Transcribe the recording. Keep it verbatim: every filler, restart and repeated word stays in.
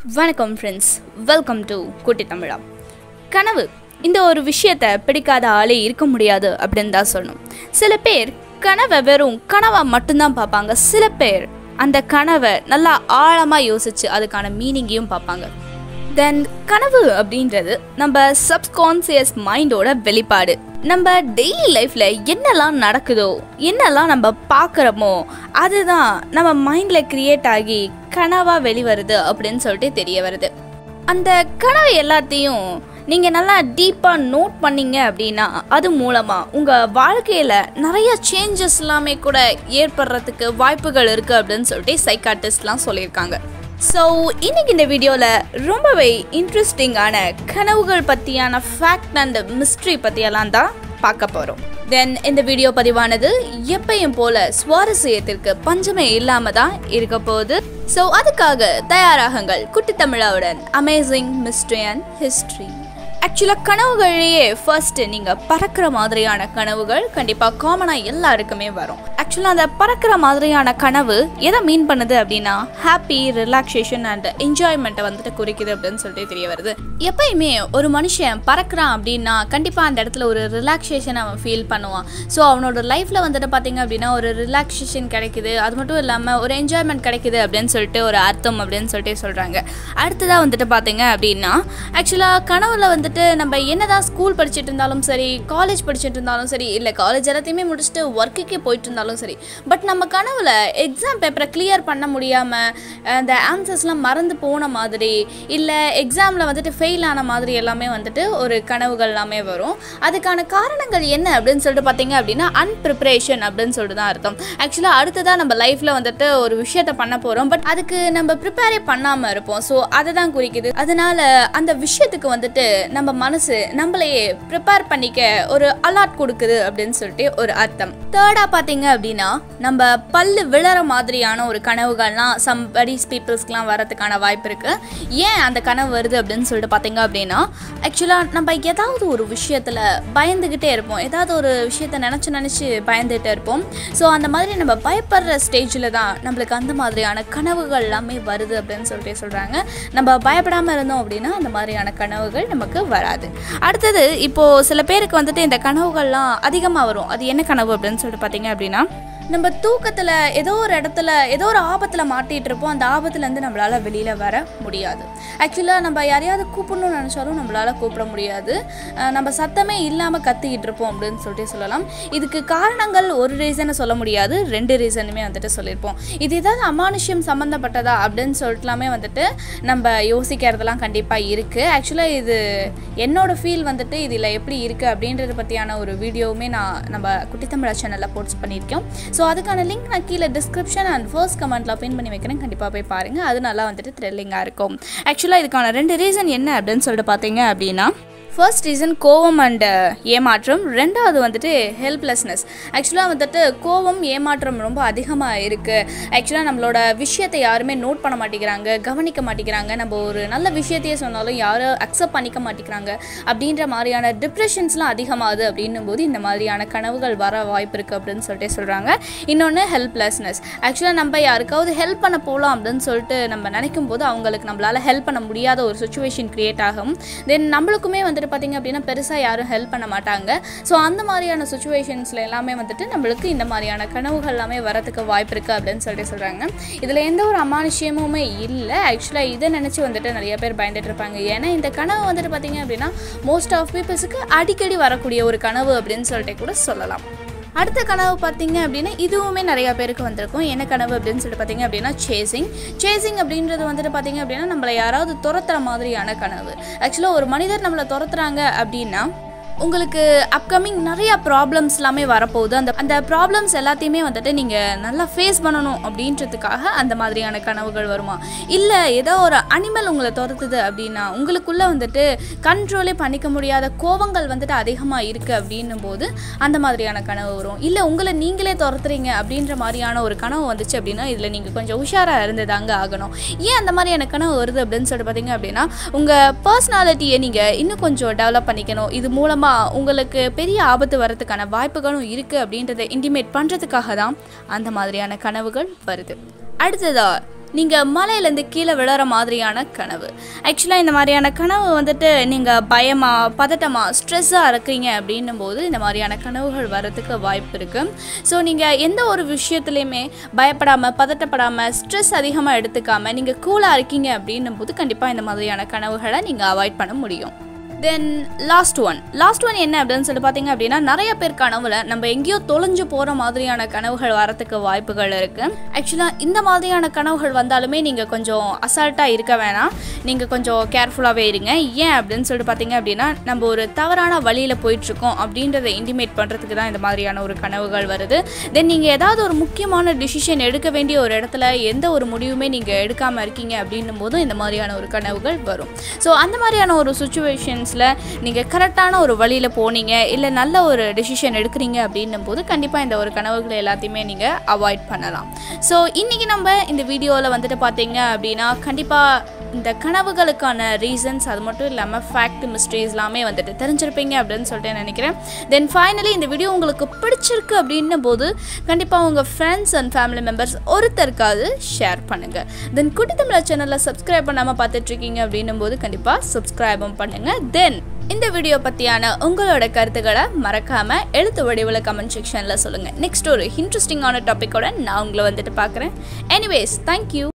வணக்கம் friends, welcome to குட்டி தமிழா. கனவு இந்த ஒரு விஷயத்தை பிடிக்காத ஆளே இருக்க முடியாது அப்படின்னு தான் சொல்லணும். சில பேர் கனவை வெறும் கனவாக மட்டும்தான் பார்ப்பாங்க. சில பேர் அந்த கனவை நல்லா ஆழமாக யோசித்து அதுக்கான மீனிங்கையும் பார்ப்பாங்க. தென் கனவு அப்படின்றது நம்ம சப்கான்சியஸ் மைண்டோட வெளிப்பாடு. நம்ம டெய்லி லைஃப்பில் என்னெல்லாம் நடக்குதோ, என்னெல்லாம் நம்ம பார்க்குறோமோ அதுதான் நம்ம மைண்டில் க்ரியேட் ஆகி கனவாக வெளிவருது அப்படின்னு சொல்லிட்டு தெரிய வருது. அந்த கனவு எல்லாத்தையும் நீங்கள் நல்லா டீப்பாக நோட் பண்ணிங்க அப்படின்னா அது மூலமாக உங்கள் வாழ்க்கையில் நிறைய சேஞ்சஸ் எல்லாமே கூட ஏற்படுறதுக்கு வாய்ப்புகள் இருக்குது அப்படின்னு சொல்லிட்டு சைக்காட்டிஸ்ட்லாம் சொல்லியிருக்காங்க. ஸோ இன்னைக்கு இந்த வீடியோவில் ரொம்பவே இன்ட்ரெஸ்டிங்கான கனவுகள் பற்றியான ஃபேக்ட் அண்ட் மிஸ்ட்ரி பற்றியெல்லாம் தான் பார்க்க போகிறோம். தென் இந்த வீடியோ பதிவானது எப்பயும் போல சுவாரஸ்யத்திற்கு பஞ்சமே இல்லாமல் தான் இருக்க போகுது. ஸோ அதுக்காக தயாராகுங்கள் குட்டி தமிழாவுடன் அமேசிங் மிஸ்ட்ரி அண்ட் ஹிஸ்ட்ரி. ஆக்சுவலாக கனவுகள்லேயே ஃபர்ஸ்ட் நீங்கள் பறக்கிற மாதிரியான கனவுகள் கண்டிப்பாக காமனாக எல்லாருக்குமே வரும். ஆக்சுவலாக அந்த பறக்கிற மாதிரியான கனவு எதை மீன் பண்ணுது அப்படின்னா ஹாப்பி, ரிலாக்ஸேஷன் அண்ட் என்ஜாய்மெண்ட்டை வந்துட்டு குறிக்குது அப்படின்னு சொல்லிட்டு தெரிய வருது. எப்பயுமே ஒரு மனுஷன் பறக்கிறான் அப்படின்னா கண்டிப்பாக அந்த இடத்துல ஒரு ரிலாக்ஸேஷன் அவன் ஃபீல் பண்ணுவான். ஸோ அவனோட லைஃப்பில் வந்துட்டு பார்த்தீங்க அப்படின்னா ஒரு ரிலாக்ஸேஷன் கிடைக்குது, அது மட்டும் இல்லாமல் ஒரு என்ஜாய்மெண்ட் கிடைக்குது அப்படின்னு சொல்லிட்டு ஒரு அர்த்தம் அப்படின்னு சொல்லிட்டு சொல்கிறாங்க. அடுத்ததாக வந்துட்டு பார்த்தீங்க அப்படின்னா ஆக்சுவலாக கனவுல வந்து நம்ம என்னதான் ஸ்கூல் படிச்சுட்டு இருந்தாலும் சரி, காலேஜ் படிச்சுட்டு இருந்தாலும் சரி, இல்லை காலேஜ் எல்லாத்தையுமே முடிச்சுட்டு ஒர்க்குக்கே போயிட்டு இருந்தாலும் சரி, பட் நம்ம கனவுல எக்ஸாம் பேப்பரை கிளியர் பண்ண முடியாமல் அந்த ஆன்சர்ஸ்லாம் மறந்து போன மாதிரி, இல்லை எக்ஸாமில் வந்துட்டு ஃபெயில் ஆன மாதிரி எல்லாமே வந்துட்டு ஒரு கனவுகள் எல்லாமே வரும். அதுக்கான காரணங்கள் என்ன அப்படின்னு சொல்லிட்டு பார்த்தீங்க அப்படின்னா அன்பிரிப்பரேஷன் அப்படின்னு சொல்லிட்டு தான் அர்த்தம். ஆக்சுவலாக அடுத்ததான் நம்ம லைஃப்பில் வந்துட்டு ஒரு விஷயத்த பண்ண போகிறோம், பட் அதுக்கு நம்ம ப்ரிப்பேரே பண்ணாமல் இருப்போம். ஸோ அதை தான் குறிக்குது. அதனால அந்த விஷயத்துக்கு வந்துட்டு நம்ம மனசு நம்மளையே ப்ரிப்பேர் பண்ணிக்க ஒரு அலாட் கொடுக்குது அப்படின்னு சொல்லிட்டு ஒரு அர்த்தம். தேர்டா பார்த்தீங்க அப்படின்னா நம்ம பல்லு விழற மாதிரியான ஒரு கனவுகள்லாம் சம் படிஸ் பீப்புள்ஸ்க்குலாம் வரதுக்கான வாய்ப்பு இருக்கு. ஏன் அந்த கனவு வருது அப்படின்னு சொல்லிட்டு பார்த்தீங்க அப்படின்னா ஆக்சுவலாக நம்ம ஏதாவது ஒரு விஷயத்தில் பயந்துக்கிட்டே இருப்போம், ஏதாவது ஒரு விஷயத்த நினச்சி நினச்சி பயந்துகிட்டே இருப்போம். ஸோ அந்த மாதிரி நம்ம பயப்படுற ஸ்டேஜில் தான் நம்மளுக்கு அந்த மாதிரியான கனவுகள் எல்லாமே வருது அப்படின்னு சொல்லிட்டு சொல்கிறாங்க. நம்ம பயப்படாமல் இருந்தோம் அப்படின்னா அந்த மாதிரியான கனவுகள் நமக்கு வராது. அடுத்தது இப்போ சில பேருக்கு வந்துட்டு இந்த கனவுகள்லாம் அதிகமாக வரும். அது என்ன கனவு அப்படின்னு சொல்லிட்டு பார்த்தீங்க அப்படின்னா நம்ம தூக்கத்தில் ஏதோ ஒரு இடத்துல ஏதோ ஒரு ஆபத்தில் மாட்டிகிட்டு இருப்போம். அந்த ஆபத்துலேருந்து நம்மளால் வெளியில் வர முடியாது. ஆக்சுவலாக நம்ம யாரையாவது கூப்பிடணும்னு நினச்சாலும் நம்மளால் கூப்பிட முடியாது. நம்ம சத்தமே இல்லாமல் கத்திக்கிட்டு இருப்போம் அப்படின்னு சொல்லிட்டு சொல்லலாம். இதுக்கு காரணங்கள் ஒரு ரீசனை சொல்ல முடியாது, ரெண்டு ரீசனுமே வந்துட்டு சொல்லியிருப்போம். இது ஏதாவது அமானுஷ்யம் சம்மந்தப்பட்டதா அப்படின்னு சொல்லிட்டுலாமே வந்துட்டு நம்ம யோசிக்கிறதுலாம் கண்டிப்பாக இருக்குது. ஆக்சுவலாக இது என்னோட ஃபீல் வந்துட்டு இதில் எப்படி இருக்குது அப்படின்றத பற்றியான ஒரு வீடியோவுமே நான் நம்ம குட்டி தமிழா சேனலில் போஸ்ட் பண்ணியிருக்கோம். ஸோ அதுக்கான லிங்க் நான் கீழே டிஸ்கிரிப்ஷன் அண்ட் ஃபர்ஸ்ட் கமெண்ட்டில் பின் பண்ணி வைக்கிறேன். கண்டிப்பாக போய் பாருங்கள், அது நல்லா வந்துட்டு த்ரில்லிங்காக இருக்கும். ஆக்சுவலாக இதுக்கான ரெண்டு ரீசன் என்ன அப்படின்னு சொல்லிட்டு பார்த்தீங்க அப்படின்னா ஃபர்ஸ்ட் ரீசன் கோவம் அண்ட் ஏமாற்றம், ரெண்டாவது வந்துட்டு ஹெல்ப்லெஸ்னஸ். ஆக்சுவலாக வந்துட்டு கோவம், ஏமாற்றம் ரொம்ப அதிகமாக இருக்குது. ஆக்சுவலாக நம்மளோட விஷயத்தை யாருமே நோட் பண்ண மாட்டேங்கிறாங்க, கவனிக்க மாட்டேங்கிறாங்க. நம்ம ஒரு நல்ல விஷயத்தையே சொன்னாலும் யாரும் அக்செப்ட் பண்ணிக்க மாட்டேங்கிறாங்க. அப்படின்ற மாதிரியான டிப்ரெஷன்ஸ்லாம் அதிகமாகுது. அப்படின்னும் போது இந்த மாதிரியான கனவுகள் வர வாய்ப்பு இருக்குது அப்படின்னு சொல்லிட்டு சொல்கிறாங்க. இன்னொன்று ஹெல்ப்லெஸ்னஸ். ஆக்சுவலாக நம்ம யாருக்காவது ஹெல்ப் பண்ண போகலாம் அப்படின்னு சொல்லிட்டு நம்ம நினைக்கும் போது அவங்களுக்கு நம்மளால் ஹெல்ப் பண்ண முடியாத ஒரு சுச்சுவேஷன் க்ரியேட் ஆகும். தென் நம்மளுக்குமே வந்துட்டு பார்த்தீங்க அப்படின்னா பெருசாக யாரும் ஹெல்ப் பண்ண மாட்டாங்க. ஸோ அந்த மாதிரியான சுச்சுவேஷன்ஸில் எல்லாமே வந்துட்டு நம்மளுக்கு இந்த மாதிரியான கனவுகள் எல்லாமே வரதுக்கு வாய்ப்பு இருக்குது அப்படின்னு சொல்லிட்டு சொல்கிறாங்க. இதில் எந்த ஒரு அமானுஷ்யமுமே இல்லை. ஆக்சுவலாக இதை நினச்சி வந்துட்டு நிறைய பேர் பயந்துட்டு இருப்பாங்க. ஏன்னா இந்த கனவு வந்துட்டு பார்த்தீங்க அப்படின்னா மோஸ்ட் ஆஃப் பீப்புள்ஸுக்கு அடிக்கடி வரக்கூடிய ஒரு கனவு அப்படின்னு சொல்லிட்டு கூட சொல்லலாம். அடுத்த கனவு பார்த்தீங்க அப்படின்னா இதுவுமே நிறையா பேருக்கு வந்திருக்கும். என்ன கனவு அப்படின்னு சொல்லிட்டு பார்த்தீங்க அப்படின்னா சேசிங். சேசிங் அப்படின்றது வந்துட்டு பார்த்தீங்க அப்படின்னா நம்மளை யாராவது துரத்துற மாதிரியான கனவு. ஆக்சுவலாக ஒரு மனிதர் நம்மளை துரத்துறாங்க அப்படின்னா உங்களுக்கு அப்கமிங் நிறையா ப்ராப்ளம்ஸ் எல்லாமே வரப்போகுது. அந்த அந்த ப்ராப்ளம்ஸ் எல்லாத்தையுமே வந்துட்டு நீங்கள் நல்லா ஃபேஸ் பண்ணணும் அப்படின்றதுக்காக அந்த மாதிரியான கனவுகள் வருமா? இல்லை ஏதோ ஒரு அனிமல் உங்களை துரத்துது அப்படின்னா உங்களுக்குள்ளே வந்துட்டு கண்ட்ரோலே பண்ணிக்க முடியாத கோவங்கள் வந்துட்டு அதிகமாக இருக்குது அப்படின்னும் போது அந்த மாதிரியான கனவு வரும். இல்லை உங்களை நீங்களே துரத்துறீங்க அப்படின்ற மாதிரியான ஒரு கனவு வந்துச்சு அப்படின்னா இதில் நீங்கள் கொஞ்சம் உஷாராக இருந்ததாங்க ஆகணும். ஏன் அந்த மாதிரியான கனவு வருது அப்படின்னு சொல்லிட்டு பார்த்தீங்க அப்படின்னா உங்கள் பர்சனாலிட்டியை நீங்கள் இன்னும் கொஞ்சம் டெவலப் பண்ணிக்கணும். இது மூலமாக உங்களுக்கு பெரிய ஆபத்து வரதுக்கான வாய்ப்புகளும் இருக்குது அப்படின்றத இன்டிமேட் பண்ணுறதுக்காக தான் அந்த மாதிரியான கனவுகள் வருது. அடுத்ததா நீங்கள் மலையிலேருந்து கீழே விழுற மாதிரியான கனவு. ஆக்சுவலாக இந்த மாதிரியான கனவு வந்துட்டு நீங்கள் பயமாக பதட்டமாக ஸ்ட்ரெஸ்ஸாக இருக்கிறீங்க அப்படின்னும் போது இந்த மாதிரியான கனவுகள் வர்றதுக்கு வாய்ப்பு இருக்குது. ஸோ நீங்கள் எந்த ஒரு விஷயத்துலையுமே பயப்படாமல் பதட்டப்படாமல் ஸ்ட்ரெஸ் அதிகமாக எடுத்துக்காமல் நீங்கள் கூலாக இருக்கீங்க அப்படின்னும் போது கண்டிப்பாக இந்த மாதிரியான கனவுகளை நீங்கள் அவாய்ட் பண்ண முடியும். Then last one last one என்ன அப்படின்னு சொல்லி பார்த்தீங்க அப்படின்னா, நிறைய பேர் கனவுல நம்ம எங்கேயோ தொலைஞ்சு போகிற மாதிரியான கனவுகள் வரத்துக்கு வாய்ப்புகள் இருக்குது. ஆக்சுவலாக இந்த மாதிரியான கனவுகள் வந்தாலுமே நீங்கள் கொஞ்சம் அசால்ட்டாக இருக்க வேணாம், நீங்கள் கொஞ்சம் கேர்ஃபுல்லாகவே இருங்க. ஏன் அப்படின்னு சொல்லிட்டு பார்த்தீங்க அப்படின்னா, நம்ம ஒரு தவறான வழியில் போயிட்டுருக்கோம் அப்படின்றத இன்டிமேட் பண்ணுறதுக்கு தான் இந்த மாதிரியான ஒரு கனவுகள் வருது. தென் நீங்கள் ஏதாவது ஒரு முக்கியமான டிசிஷன் எடுக்க வேண்டிய ஒரு இடத்துல எந்த ஒரு முடிவுமே நீங்கள் எடுக்காமல் இருக்கீங்க அப்படின்னும் போதும் இந்த மாதிரியான ஒரு கனவுகள் வரும். ஸோ அந்த மாதிரியான ஒரு சுச்சுவேஷன் நீங்கள் கரெக்டான ஒரு வழியில் போனீங்க இல்லை நல்ல ஒரு டெசிஷன் எடுக்கிறீங்க அப்படின்னும் போது கண்டிப்பாக இந்த ஒரு கனவுகளை எல்லாத்தையுமே நீங்கள் அவாய்ட் பண்ணலாம். ஸோ இன்றைக்கி நம்ம இந்த வீடியோவில் வந்துட்டு பார்த்தீங்க அப்படின்னா கண்டிப்பாக இந்த கனவுகளுக்கான ரீசன்ஸ் அது மட்டும் இல்லாமல் ஃபேக்ட் மிஸ்ட்ரீஸ் எல்லாமே வந்துட்டு தெரிஞ்சிருப்பீங்க அப்படின்னு சொல்லிட்டு நினைக்கிறேன். தென் ஃபைனலி இந்த வீடியோ உங்களுக்கு பிடிச்சிருக்கு அப்படின்னும் போது கண்டிப்பாக உங்கள் ஃப்ரெண்ட்ஸ் அண்ட் ஃபேமிலி மெம்பர்ஸ் ஒருத்தருக்காவது ஷேர் பண்ணுங்கள். தென் குட்டி தமிழா சேனலில் சப்ஸ்கிரைப் பண்ணாமல் பார்த்துட்ருக்கீங்க அப்படின்னும் போது கண்டிப்பாக சப்ஸ்கிரைபும் பண்ணுங்கள். தென் இந்த வீடியோ பற்றியான உங்களோட கருத்துக்களை மறக்காமல் எழுத்து வடிவில் கமெண்ட் செக்ஷனில் சொல்லுங்கள். நெக்ஸ்ட் ஒரு இன்ட்ரெஸ்டிங்கான டாப்பிக்கோட நான் உங்களை வந்துட்டு பார்க்குறேன். Anyways, thank you.